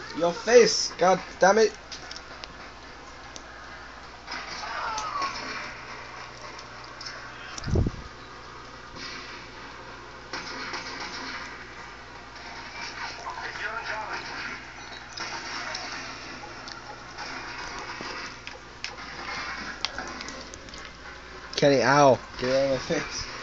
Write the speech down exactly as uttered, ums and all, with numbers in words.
Your face! God damn it! Kenny, ow! Get out of my face.